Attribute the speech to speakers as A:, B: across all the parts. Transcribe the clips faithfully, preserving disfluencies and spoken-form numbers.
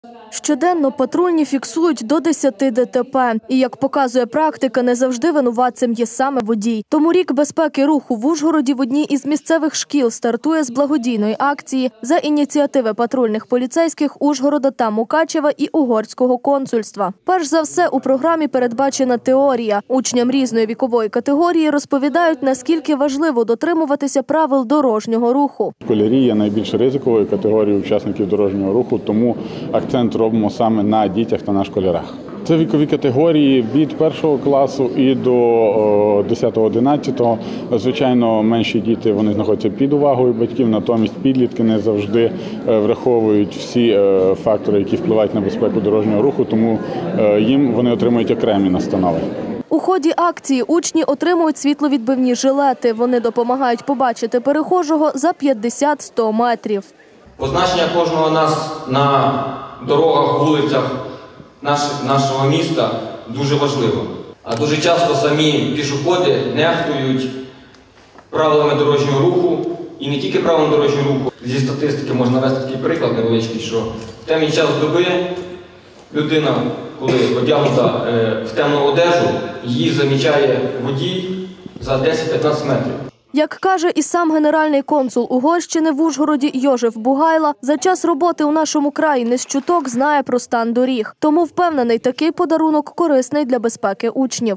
A: Щоденно патрульні фіксують до десяти ДТП. І, як показує практика, не завжди винуватцем є саме водій. Тому рік безпеки руху в Ужгороді в одній із місцевих шкіл стартує з благодійної акції за ініціативи патрульних поліцейських Ужгорода та Мукачева і Угорського консульства. Перш за все, у програмі передбачена теорія. Учням різної вікової категорії розповідають, наскільки важливо дотримуватися правил дорожнього руху.
B: Школярі є найбільш ризиковою категорією учасників дорожнього руху, тому акцент робимо саме на дітях та на школярах. Це вікові категорії від першого класу і до десятого-одинадцятого. Звичайно, менші діти вони знаходяться під увагою батьків, натомість підлітки не завжди враховують всі фактори, які впливають на безпеку дорожнього руху, тому їм вони отримують окремі настанови.
A: У ході акції учні отримують світловідбивні жилети. Вони допомагають побачити перехожого за п'ятдесят-сто метрів.
C: Позначення кожного нас на дорогах, вулицях нашого міста дуже важливо. А дуже часто самі пішоходи нехтують правилами дорожнього руху. І не тільки правилами дорожнього руху. Зі статистики можна навести такий приклад невеличкий, що в темний час доби людина, коли одягнута в темну одежу, її замічає водій за десять-п'ятнадцять метрів.
A: Як каже і сам генеральний консул Угорщини в Ужгороді Йожеф Бугайло, за час роботи у нашому краї не з чуток знає про стан доріг. Тому впевнений, такий подарунок корисний для безпеки учнів.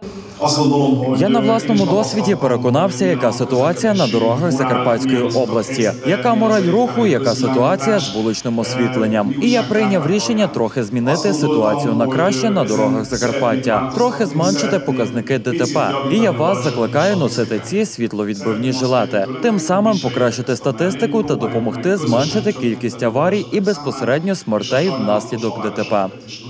D: Я на власному досвіді переконався, яка ситуація на дорогах Закарпатської області, яка мораль руху, яка ситуація з вуличним освітленням. І я прийняв рішення трохи змінити ситуацію на краще на дорогах Закарпаття, трохи зменшити показники ДТП. І я вас закликаю носити ці світловідбивні жилети, тим самим покращити статистику та допомогти зменшити кількість аварій і безпосередньо смертей внаслідок ДТП.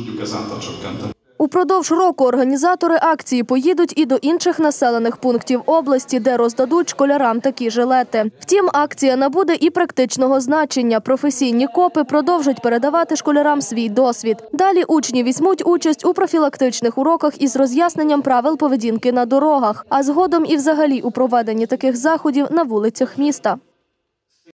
A: Упродовж року організатори акції поїдуть і до інших населених пунктів області, де роздадуть школярам такі жилети. Втім, акція набуде і практичного значення. Професійні копи продовжать передавати школярам свій досвід. Далі учні візьмуть участь у профілактичних уроках із роз'ясненням правил поведінки на дорогах, а згодом і взагалі у проведенні таких заходів на вулицях міста.